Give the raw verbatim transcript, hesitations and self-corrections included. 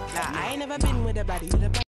Nah, I ain't never been with a body.